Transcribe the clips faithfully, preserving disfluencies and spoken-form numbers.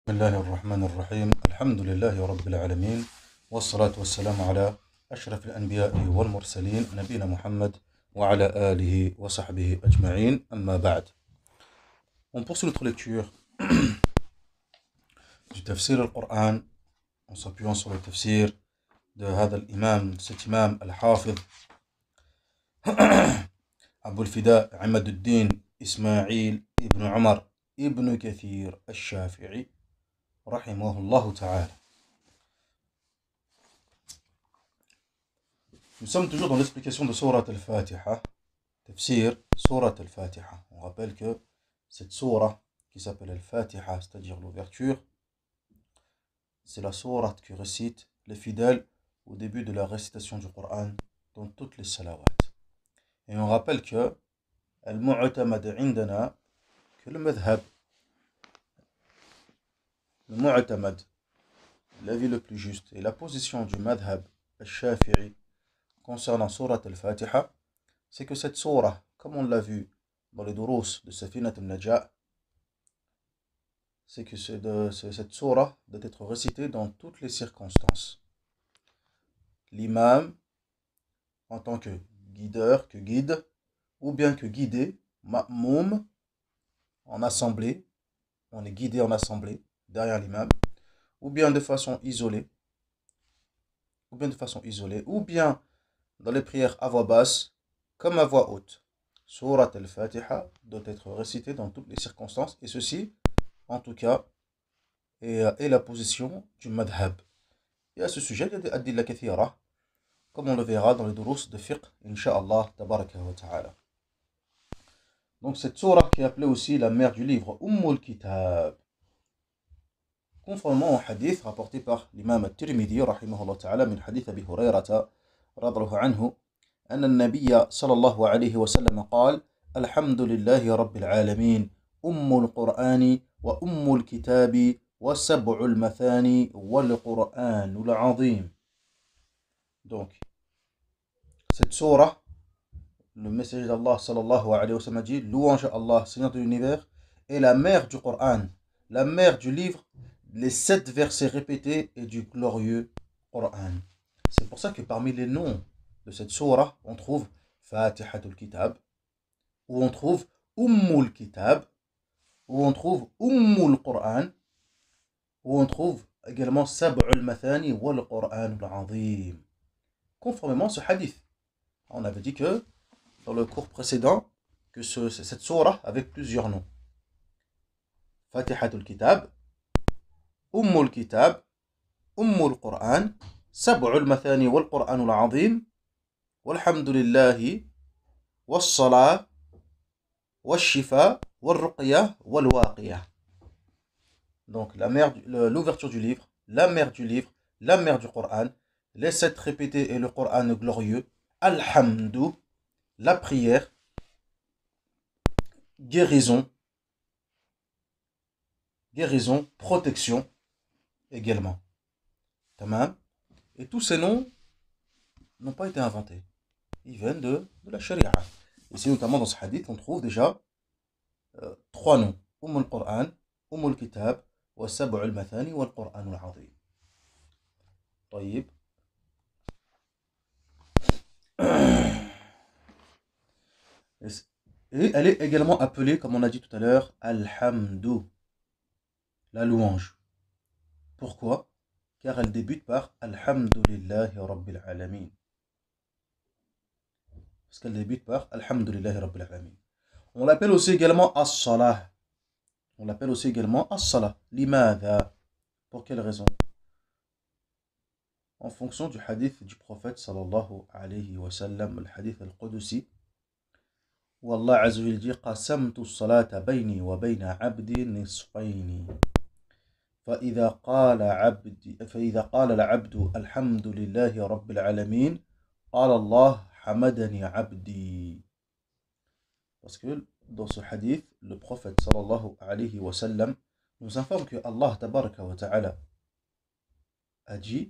بسم الله الرحمن الرحيم الحمد لله رب العالمين والصلاة والسلام على أشرف الأنبياء والمرسلين نبينا محمد وعلى آله وصحبه أجمعين أما بعد. On poursuit notre lecture du tafsir al-Qur'an en s'appuyant sur le tafsir de هذا الإمام cet imam al-Hafiz Abu al-Fida Ahmad al-Din Ismail ibn Umar ibn Kathir al-Shafi'i rahimahullah ta'ala. Nous sommes toujours dans l'explication de Surat al-Fatiha, tafsir Surat al-Fatiha. On rappelle que cette Surah qui s'appelle al-Fatiha, c'est-à-dire l'ouverture, c'est la sourate qui récite les fidèles au début de la récitation du Coran dans toutes les salawats. Et on rappelle que al-mu'tamad indana, que le madhab, le mu'tamad, l'avis le plus juste, et la position du madhab al-Shafi'i concernant Surat al-Fatiha, c'est que cette surah, comme on l'a vu dans les durous de Safinat al-Najah, c'est que c'est de, c'est cette surah doit être récitée dans toutes les circonstances. L'imam, en tant que guideur, que guide, ou bien que guidé, ma'moum, en assemblée, on est guidé en assemblée, derrière l'imam, ou bien de façon isolée, ou bien de façon isolée, ou bien dans les prières à voix basse, comme à voix haute. Surat al-Fatiha doit être récitée dans toutes les circonstances, et ceci, en tout cas, est, est la position du madhab. Et à ce sujet, il y a des adilla kathira, comme on le verra dans les durous de fiqh, incha'Allah, tabaraka wa ta'ala. Donc cette surah qui est appelée aussi la mère du livre, Ummul Kitab, conformément au hadith rapporté par l'imam al-Tirmidhi, rahimahullah ta'ala, min hadith Abi Hurayrata, radallahu anhu, أن النبي صلى الله عليه وسلم قال الحمد لله رب العالمين أم القرآن وأم الكتاب وسبع المثاني والقرآن العظيم. Donc, cette surah, le messager d'Allah sallallahu alayhi wa sallam dit louange à Allah, Seigneur de l'univers, est la mère du Coran, la mère du livre, les sept versets répétés et du glorieux Coran. C'est pour ça que parmi les noms de cette surah, on trouve Fatihatul Kitab, où on trouve Ummul Kitab, où on trouve Ummul Qur'an, où on trouve également Sab'ul Mathani wal Qur'an al-Azim. Conformément à ce hadith. On avait dit que dans le cours précédent, que ce, cette surah avait plusieurs noms. Fatihatul Kitab, Ummul Kitab, Ummul Qur'an, Sab'ul Mathani wal Qur'an al-Azim, walhamdulillahi, was-salah, was-shifa, wal-ruqya, wal-waqiyah. Donc la mère, l'ouverture du livre, la mère du livre, la mère du Coran, les sept répétés et le Coran glorieux, Alhamdou, la prière, guérison, guérison, protection également. Tamam. Et tous ces noms n'ont pas été inventés. Ils viennent de, de la Sharia. Et c'est notamment dans ce hadith, on trouve déjà euh, trois noms. Umm al-Qur'an, Umm al-Kitab, wa Sab'u al-Mathani wa al-Qur'an al-Azim. طيب. Et elle est également appelée, comme on a dit tout à l'heure, Alhamdou, la louange. Pourquoi? Car elle débute par Alhamdulillahi Rabbil Alamin. Parce qu'elle débute par Alhamdulillahi Rabbil Alamin. On l'appelle aussi également As-Salah. On l'appelle aussi également As-Salah. Limadha? Pour quelle raison? En fonction du hadith du prophète sallallahu alayhi wa sallam, le hadith al-Qudusi, où Allah Azza wa Jalla dit qasamtu as-salata bayni wa bayna 'abdi nisfayni. فإذا قال عبدي فإذا قال العبد الحمد لله رب العالمين قال الله حمدني عبدي. Parce que dans ce hadith, le prophète sallallahu alayhi wa sallam nous informe que Allah tabaraka wa ta'ala a dit: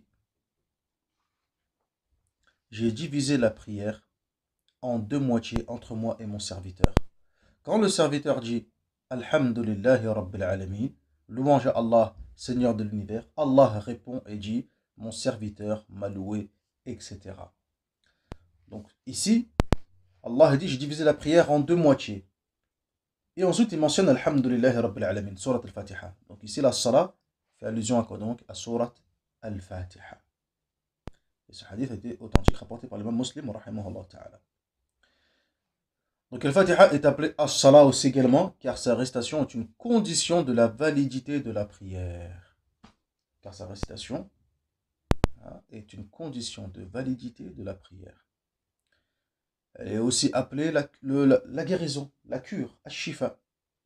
j'ai divisé la prière en deux moitiés entre moi et mon serviteur. Quand le serviteur dit Alhamdulillahi Rabbil Alamin, louange à Allah, Seigneur de l'univers, Allah répond et dit, mon serviteur m'a loué, et cetera. Donc ici, Allah dit, j'ai divisé la prière en deux moitiés. Et ensuite, il mentionne Alhamdulillahi Rabbil Alamin, Surat Al-Fatiha. Donc ici, la Salah fait allusion à quoi donc? À Surat Al-Fatiha. Et ce hadith a été authentique, rapporté par l'imam Muslim, rahimahullah ta'ala. Donc Al-Fatiha est appelé As-Salah aussi également, car sa récitation est une condition de la validité de la prière. Car sa récitation hein, est une condition de validité de la prière. Elle est aussi appelée la, le, la, la guérison, la cure, Ash-Shifa.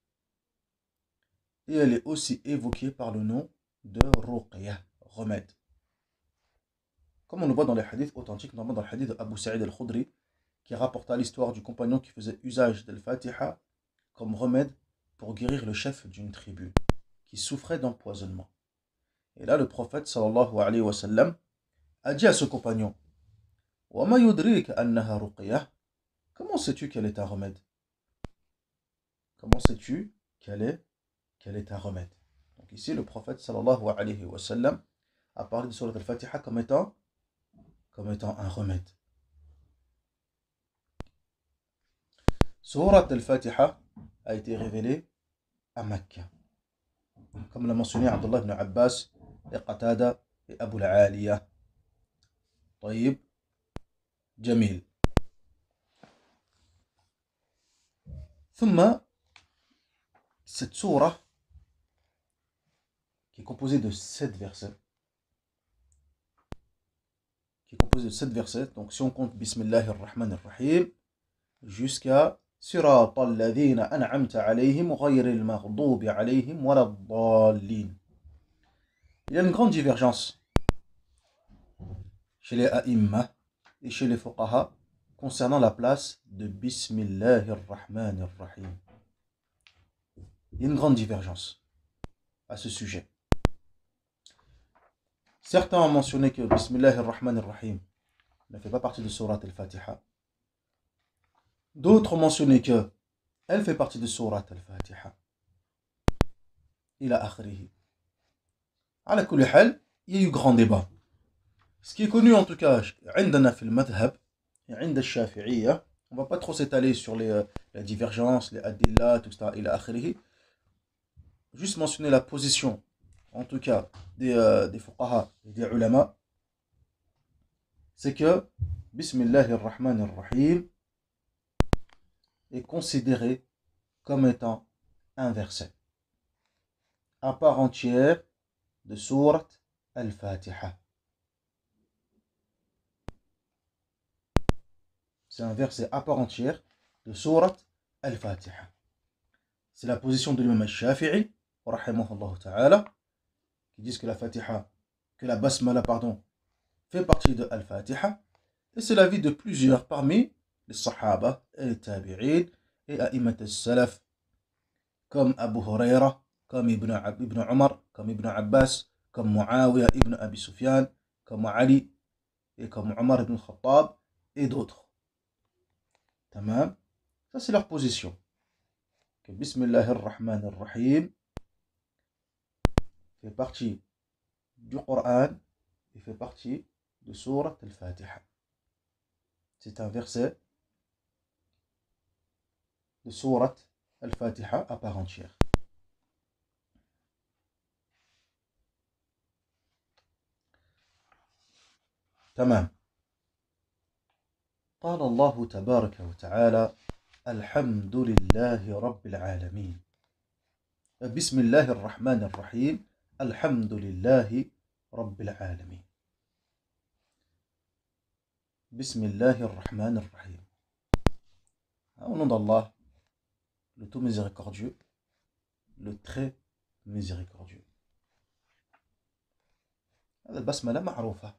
Et elle est aussi évoquée par le nom de Ruqya, remède. Comme on le voit dans les hadiths authentiques, notamment dans le hadith d'Abu Sa'id al-Khudri, qui rapporta l'histoire du compagnon qui faisait usage de l'Fatiha comme remède pour guérir le chef d'une tribu qui souffrait d'empoisonnement. Et là, le prophète sallallahu alayhi wa sallam a dit à ce compagnon, Wa ma yudrik annaha ruqyah. Comment sais-tu quel est un remède? Comment sais-tu quel est, quel est un remède? Donc ici, le prophète sallallahu alayhi wa sallam a parlé de Surat al-Fatiha comme étant, comme étant un remède. Surat al-Fatiha a été révélée à Mecca. Comme l'a mentionné Abdullah ibn Abbas et Qatada et Abu al-Aliya. Taïb, Jamil. Thumma, cette sourate qui est composée de sept versets, qui est composée de sept versets, donc si on compte Bismillahir Rahmanir Rahim jusqu'à صراط الذين أنعمت عليهم غير المغضوب عليهم ولا الضالين. Il y a une grande divergence chez les a'imma et chez les fuqaha concernant la place de Bismillahir Rahmanir Rahim. Il y a une grande divergence à ce sujet. Certains ont mentionné que Bismillahir Rahmanir Rahim ne fait pas partie de Surat Al-Fatiha. D'autres ont mentionné que elle fait partie de Surat Al-Fatiha. Ila akhrihi. Ala kulli hal, il y a eu grand débat. Ce qui est connu en tout cas, عندنا في المذهب et عند الشافعية, on ne va pas trop s'étaler sur les, les divergences, les adillat, tout ça, ila akhrihi. Juste mentionner la position, en tout cas, des, euh, des fuqaha et des ulama, c'est que Bismillahir Rahmanir Rahim est considéré comme étant un verset à part entière de Surat Al-Fatiha. C'est un verset à part entière de Surat Al-Fatiha. C'est la position de l'imam al-Shafi'i, rahimahullah ta'ala, qui disent que la Fatiha, que la Basmala, pardon, fait partie de Al-Fatiha. Et c'est l'avis de plusieurs parmi les Sahaba et les Tabi'in et A'immat al-Salaf, comme Abu Huraira, comme Ibn, Ibn Umar, comme Ibn Abbas, comme Muawiyah ibn Abi Sufyan, comme Ali et comme Omar ibn Khattab et d'autres. Tamam. Ça c'est leur position. Que Bismillahir Rahmanir Rahim fait partie du Coran et fait partie de Surat Al-Fatiha. C'est un verset de Surat Al-Fatiha à part entière. تمام. قال الله تبارك وتعالى الحمد لله رب العالمين. بسم الله الرحمن الرحيم الحمد لله رب العالمين. بسم الله الرحمن الرحيم. Au nom d'Allah, le tout miséricordieux, le très miséricordieux. هذا البسملة معروفة.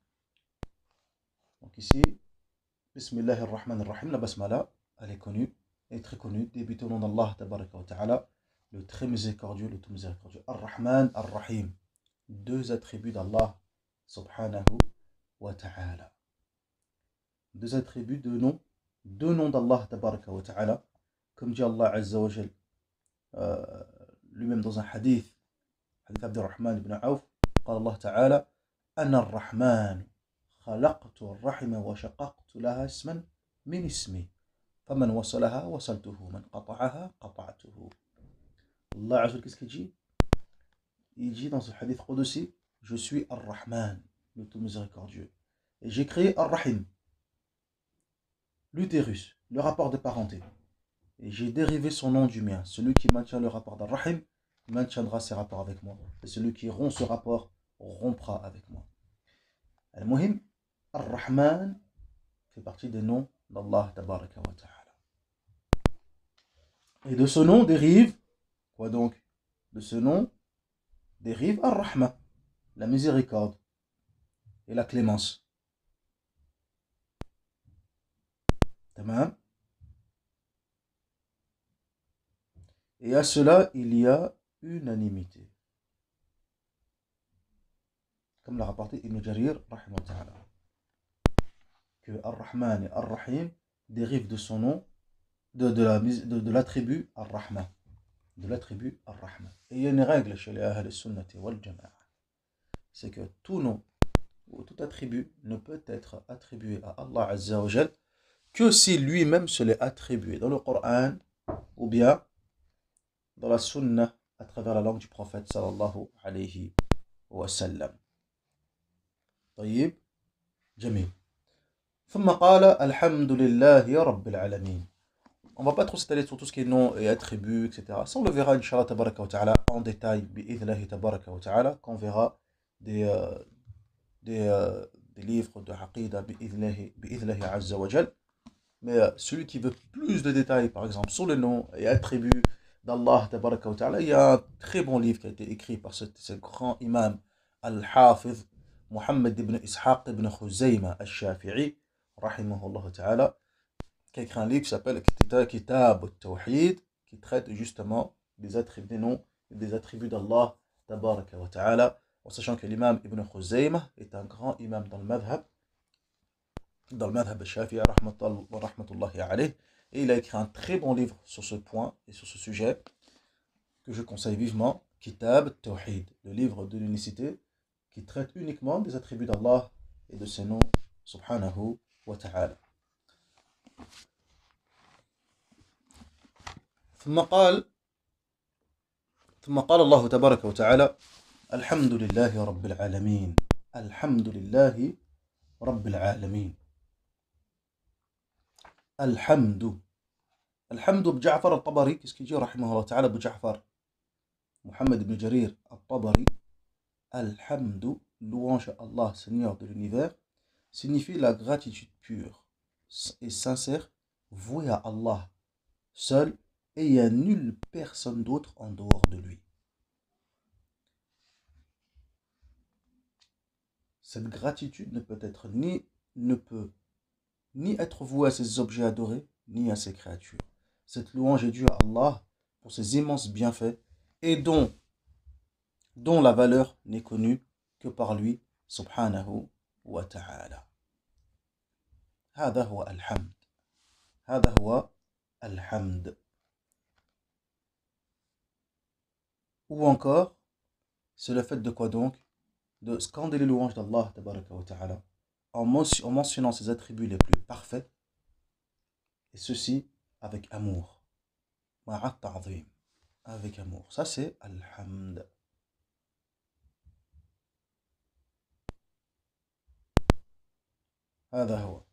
Donc ici, Bismillahir Rahmanir Rahim, la basmala, elle est connue, elle est très connue, débutée au nom d'Allah, tabaraka wa ta'ala, le très miséricordieux, le tout miséricordieux. Ar-Rahman, Ar-Rahim, deux attributs d'Allah, subhanahu wa ta'ala. Deux attributs de noms, deux noms d'Allah, tabaraka wa ta'ala, comme dit Allah azza wa jal, euh, lui-même dans un hadith, حديث عبد الرحمن بن عوف قال الله تعالى أنا الرحمن خلقت الرحم وشققت لها اسما من اسمي فمن وصلها وصلته من قطعها قطعته. Allah Azza wa Jalla, qu'est-ce qu'il dit? Il dit dans ce hadith Qudsi, je suis Ar-Rahman, le tout miséricordieux. Et j'ai créé Ar-Rahim, l'utérus, le rapport de parenté. Et j'ai dérivé son nom du mien. Celui qui maintient le rapport d'Ar-Rahim maintiendra ses rapports avec moi. Et celui qui rompt ce rapport rompra avec moi. Al-Muhim, Ar-Rahman fait partie des noms d'Allah Tabaraka wa Ta'ala. Et de ce nom dérive, quoi donc? De ce nom dérive Ar-Rahma, la miséricorde et la clémence. Tamam. Et à cela, il y a unanimité. Comme l'a rapporté Ibn Jarir, rahimahullah ta'ala, que Ar-Rahman et Ar-Rahim dérivent de son nom, de, de, la, de, de l'attribut Ar-Rahman. De l'attribut Ar-Rahman. Et il y a une règle chez les Ahl al-Sunnati wal Jama'a. C'est que tout nom ou tout attribut ne peut être attribué à Allah Azza wa Jal que si lui-même se l'est attribué dans le Coran ou bien dans la Sunna à travers la langue du prophète sallallahu alayhi wa sallam. طيب جميل. ثم قال الحمد لله رب العالمين. On ne va pas trop s'étaler sur tout ce qui est nom et attributs, et cetera. Ça, on le verra, Inch'Allah, tabaraka wa ta'ala, en détail, bi'idhnillahi tabaraka wa ta'ala, quand on verra des, euh, des, euh, des livres de Aqida, bi'idhnillahi, bi'idhnillahi azza wa jal. Mais euh, celui qui veut plus de détails, par exemple, sur les noms et attributs d'Allah, tabaraka wa ta'ala, il y a un très bon livre qui a été écrit par ce, ce grand imam, Al-Hafiz, Muhammad ibn Ishaq ibn Khuzayma al-Shafi'i, rahimahullah ta'ala, qui a écrit un livre qui s'appelle Kitab al-Tawhid, qui traite justement des attributs, des noms et des attributs d'Allah, tabaraka wa ta'ala, en sachant que l'imam Ibn Khuzayma est un grand imam dans le madhab, dans le madhab al-Shafi'i, rahmatullahi alayh, et il a écrit un très bon livre sur ce point et sur ce sujet, que je conseille vivement, Kitab al-Tawhid, le livre de l'unicité, qui traite uniquement des attributs d'Allah et de ses noms, subhanahu wa ta'ala. ثم قال ثم قال الله تبارك وتعالى الحمد لله رب العالمين الحمد لله رب العالمين الحمد الحمد بجعفر الطبري qu'est-ce qu'il dit رحمه الله تعالى بجعفر محمد بن جرير الطبري الحمد louange à Allah Seigneur de l'univers signifie la gratitude pure et sincère vouée à Allah seul et il n'y a nulle personne d'autre en dehors de lui. Cette gratitude ne peut être ni ne peut ni être vouée à ses objets adorés ni à ses créatures. Cette louange est due à Allah pour ses immenses bienfaits et dont dont la valeur n'est connue que par lui subhanahu wa ta'ala. هذا هو الحمد هذا هو الحمد. Ou encore, c'est le fait de quoi donc? De scander les louanges d'Allah tabaraka wa ta'ala en mentionnant ses attributs les plus parfaits, et ceci avec amour. Ma'at ta'zim, avec amour. Ça c'est Alhamd. هذا هو.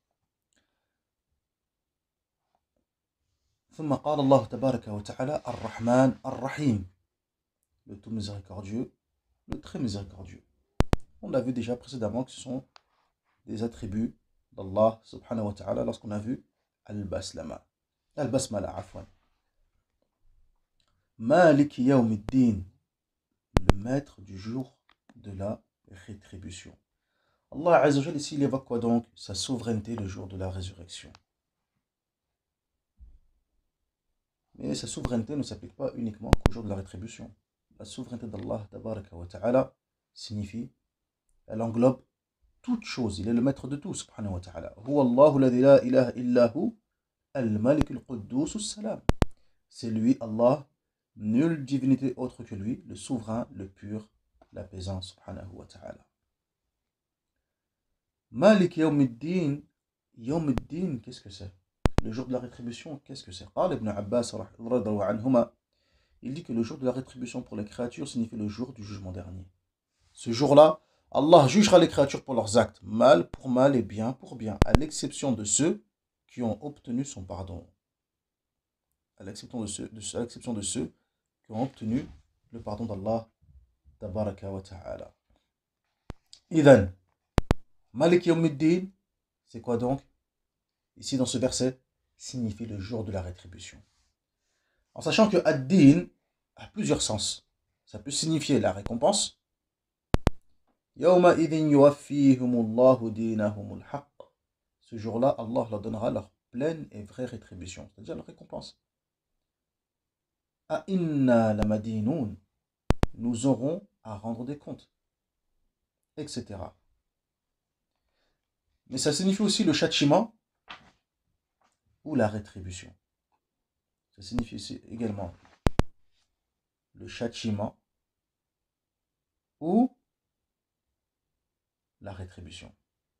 ثم قال الله تبارك وتعالى الرحمن الرحيم, le tout miséricordieux, le très miséricordieux. On l'a vu déjà précédemment que ce sont des attributs d'Allah subhanahu wa ta'ala lorsqu'on a vu Al-Baslama. Al-Basmala, afwan. Malik Yawmiddin, le maître du jour de la rétribution. Allah Azza wa Jalla ici il évoque quoi donc? Sa souveraineté le jour de la résurrection. Mais sa souveraineté ne s'applique pas uniquement qu'au jour de la rétribution. La souveraineté d'Allah tabaraka wa ta'ala signifie, elle englobe toute chose. Il est le maître de tout, subhanahu wa ta'ala. Huwa Allahu ladhi la ilaha illahu al-malik al-quddus as-salam. C'est lui, Allah, nulle divinité autre que lui, le souverain, le pur, l'apaisant, subhanahu wa ta'ala. Malik yawmiddin, yawmiddin, qu'est-ce que c'est? Le jour de la rétribution, qu'est-ce que c'est? Qala Ibn Abbas, radiyallahu anhuma, il dit que le jour de la rétribution pour les créatures signifie le jour du jugement dernier. Ce jour-là, Allah jugera les créatures pour leurs actes, mal pour mal et bien pour bien, à l'exception de ceux qui ont obtenu son pardon. À l'exception de ceux, de, à l'exception de ceux qui ont obtenu le pardon d'Allah, tabaraka wa ta'ala. Idhan, Malik yawmiddin, c'est quoi donc? Ici dans ce verset, signifie le jour de la rétribution. En sachant que ad-din a plusieurs sens. Ça peut signifier la récompense. Yawma idhin yuwaffihumullahu dinahumul haqq. Ce jour-là, Allah leur donnera leur pleine et vraie rétribution, c'est-à-dire leur récompense. A inna lamadinoun, nous aurons à rendre des comptes, et cetera. Mais ça signifie aussi le châtiment ou la rétribution. Ça signifie aussi également le châtiment ou la rétribution.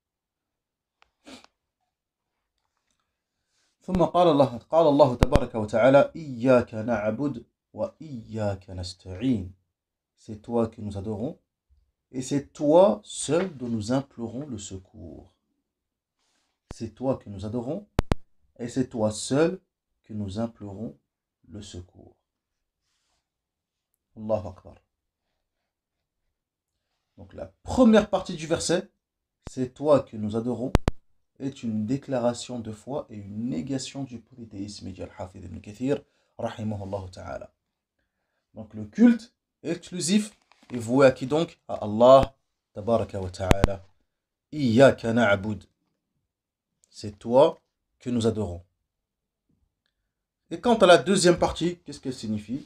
ثم قال الله قال الله تبارك وتعالى إياك نعبد وإياك نستعين. C'est toi que nous adorons et c'est toi seul dont nous implorons le secours. C'est toi que nous adorons et c'est toi seul que nous implorons le secours. Allahu Akbar. Donc la première partie du verset, c'est toi que nous adorons, est une déclaration de foi et une négation du polythéisme, dit Al-Hafidh ibn Kathir, rahimahullah ta'ala. Donc le culte exclusif est voué à qui donc? À Allah, tabaraka wa ta'ala. Iyyaka na'bud. C'est toi que nous adorons. Et quant à la deuxième partie, qu'est-ce qu'elle signifie?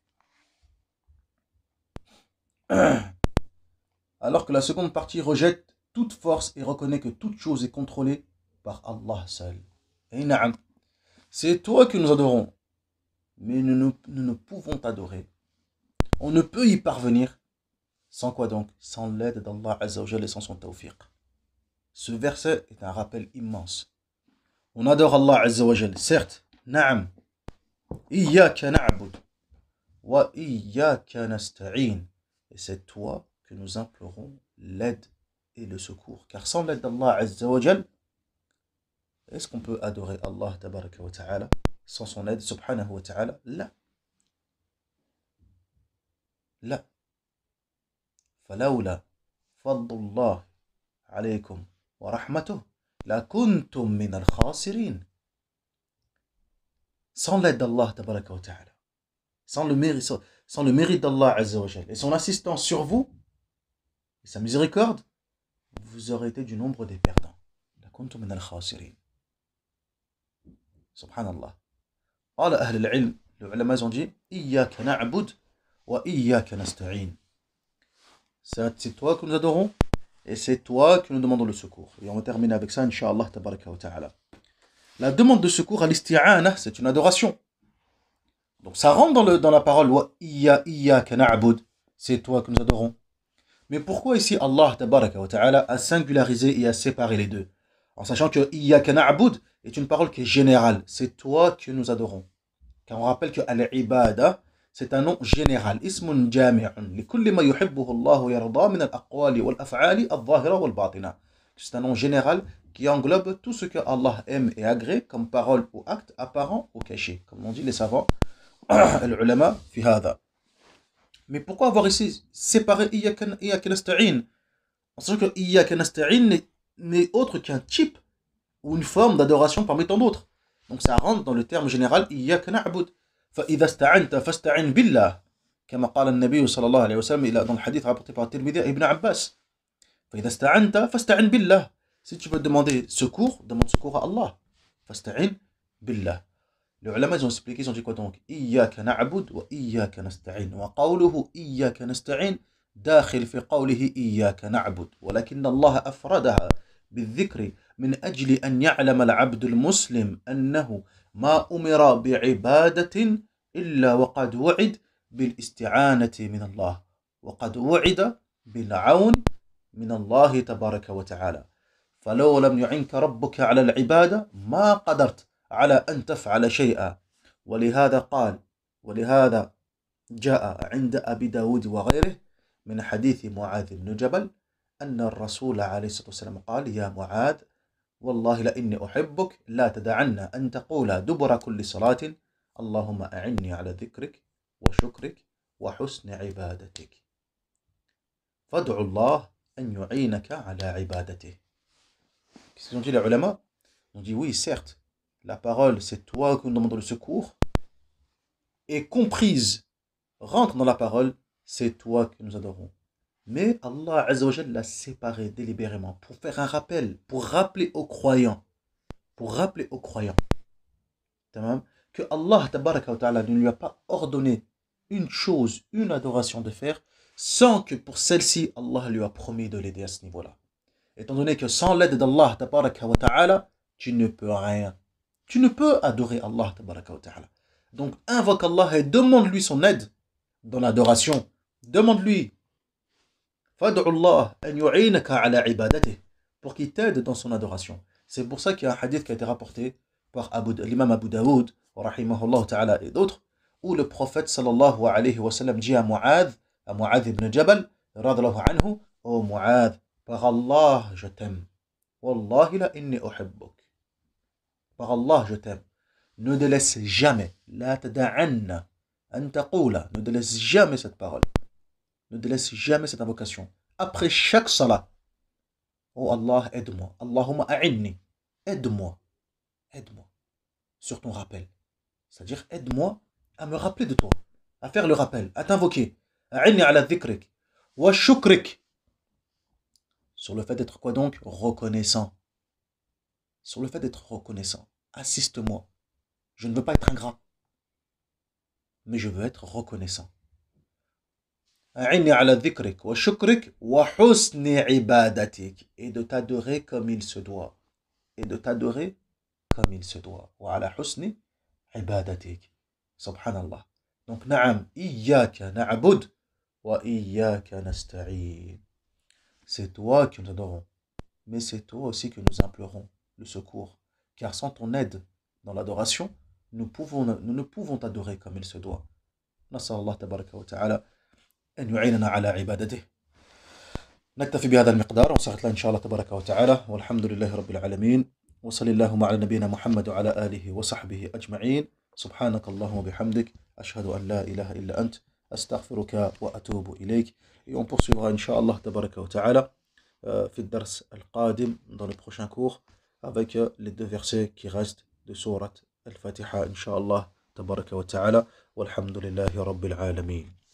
Alors que la seconde partie rejette toute force et reconnaît que toute chose est contrôlée par Allah seul. Et na'am, c'est toi que nous adorons, mais nous, nous, nous ne pouvons t'adorer. On ne peut y parvenir sans quoi donc? Sans l'aide d'Allah Azza wa Jalla et sans son tawfiq. Ce verset est un rappel immense. On adore Allah Azza wa Jalla, certes, na'am, iyyaka na'bud wa iyyaka nasta'in. Et c'est toi que nous implorons l'aide et le secours. Car sans l'aide d'Allah Azza wa Jal, est-ce qu'on peut adorer Allah tabaraka wa ta'ala sans son aide subhanahu wa ta'ala? La. La. فلولا فضل الله عليكم ورحمته لكنتم من الخاسرين. Sans l'aide d'Allah tabaraka wa ta'ala, sans le mérite, sans le mérite d'Allah Azza wa Jal et son assistance sur vous et sa miséricorde, vous aurez été du nombre des perdants. لكنتم من الخاسرين. Subhanallah. قال أهل العلم, les ulama ont dit إياك نعبد وإياك نستعين. C'est toi que nous adorons et c'est toi que nous demandons le secours. Et on va terminer avec ça, Inch'Allah tabaraka wa ta'ala. La demande de secours à l'isti'ana, c'est une adoration. Donc ça rentre dans, le, dans la parole wa iyyaka na'bud, c'est toi que nous adorons. Mais pourquoi ici Allah tabaraka wa ta'ala a singularisé et a séparé les deux? En sachant que iyyaka na'bud est une parole qui est générale, c'est toi que nous adorons. Car on rappelle que al-ibada, c'est un nom général, ismun jami'un, li kulli ma yuhibbuhu Allah wa yarda min al-aqwali wal-af'ali al-zahira wal-batina. C'est un nom général qui englobe tout ce que Allah aime et agrée comme parole ou acte apparent ou caché, comme l'ont dit les savants, al-ulama fi hadha. Mais pourquoi avoir ici séparé iyyaka nasta'in? En sachant que iyyaka nasta'in n'est autre qu'un type ou une forme d'adoration parmi tant d'autres. Donc ça rentre dans le terme général iyyaka na'bud. فإذا استعنت فاستعن بالله كما قال النبي صلى الله عليه وسلم dans le hadith rapporté par Tirmidhi et Ibn Abbas. فإذا استعنت فاستعن بالله. Si tu veux demander secours, demande secours à Allah. فاستعن بالله. Les ulama ils ont expliqué, ils ont dit quoi donc? إياك نعبد وإياك نستعين. وقوله إياك نستعين داخل في قوله إياك نعبد. ولكن الله أفردها بالذكر من أجل أن يعلم العبد المسلم أنه ما أمر بعبادة إلا وقد وعد بالاستعانة من الله وقد وعد بالعون من الله تبارك وتعالى. فلو لم يعنك ربك على العبادة ما قدرت على أن تفعل شيئا. ولهذا قال ولهذا جاء عند أبي داود وغيره من حديث معاذ بن جبل أن الرسول عليه الصلاة والسلام قال: يا معاذ والله لإني أحبك لا تدعن أن تقول دبر كل صلاة اللهم أعني على ذكرك وشكرك وحسن عبادتك. فادعوا الله أن يعينك على عبادته. Qu'est-ce qu'ils ont dit les ulama? Ils ont dit oui, certes, la parole c'est toi qui nous demandes le secours, et comprise, rentre dans la parole, c'est toi que nous adorons. Mais Allah Azza wa Jalla l'a séparé délibérément pour faire un rappel, pour rappeler aux croyants, pour rappeler aux croyants que Allah Tabaraka wa Ta'ala ne lui a pas ordonné une chose, une adoration de faire, sans que pour celle-ci, Allah lui a promis de l'aider à ce niveau-là. Étant donné que sans l'aide d'Allah Tabaraka wa Ta'ala, tu ne peux rien. Tu ne peux adorer Allah Tabaraka wa Ta'ala. Donc invoque Allah et demande-lui son aide dans l'adoration. Demande-lui. Fad'u Allah an yu'inaka ala ibadatihi, pour qu'il t'aide dans son adoration. C'est pour ça qu'il y a un hadith qui a été rapporté par l'imam Abu Daoud, rahimahullah ta'ala, et d'autres, où le prophète sallallahu alayhi wa sallam dit à Mu'adh, à Mu'adh ibn Jabal, radallahu anhu: oh Mu'adh, par Allah je t'aime. Wallahi la inni uhibbuk. Par Allah je t'aime. Ne délaisse jamais, la tada'anna, an taqula, ne délaisse jamais cette parole. Ne délaisse jamais cette invocation. Après chaque salat, oh Allah, aide-moi. Allahumma a'inni. Aide-moi. Aide-moi. Sur ton rappel. C'est-à-dire, aide-moi à me rappeler de toi. À faire le rappel. À t'invoquer. A'inni ala dhikrik. Wa shukrik. Sur le fait d'être quoi donc? Reconnaissant. Sur le fait d'être reconnaissant. Assiste-moi. Je ne veux pas être ingrat. Mais je veux être reconnaissant. A'inni ala dhikrik wa shukrik wa husni ibadatik, et de t'adorer comme il se doit. Et de t'adorer comme il se doit. Wa ala husni ibadatik. Subhanallah. Donc, na'am, iyyaka na'bud wa iyyaka nasta'in. C'est toi que nous adorons, mais c'est toi aussi que nous implorons le secours. Car sans ton aide dans l'adoration, nous, pouvons, nous ne pouvons t'adorer comme il se doit. Nas'al Allah tabaraka wa ta'ala أن يعيننا على عبادته. نكتفي بهذا المقدار ونصحت له إن شاء الله تبارك وتعالى، والحمد لله رب العالمين، وصلى اللهم على نبينا محمد وعلى آله وصحبه أجمعين. سبحانك اللهم وبحمدك، أشهد أن لا إله إلا أنت، أستغفرك وأتوب إليك. Et on poursuivra إن شاء الله تبارك وتعالى في الدرس القادم dans le prochain cours avec les deux versets qui restent de sourate Al-Fatiha إن شاء الله تبارك وتعالى. والحمد لله رب العالمين.